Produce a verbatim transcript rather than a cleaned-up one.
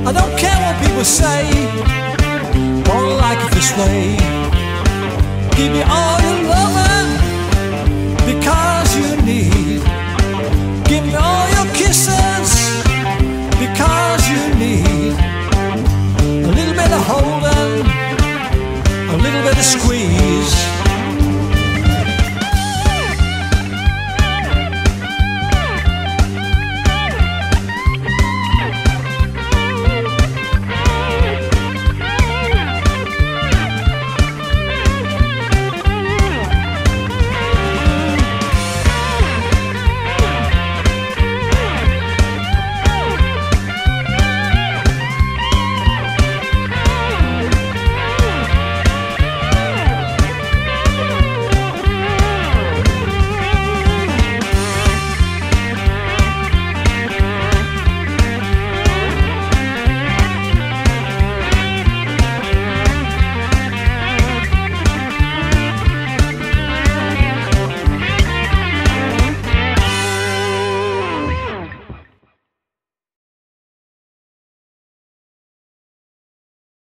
I don't care what people say, all I like it this way. Give me all your loving, because you need. Give me all your kisses,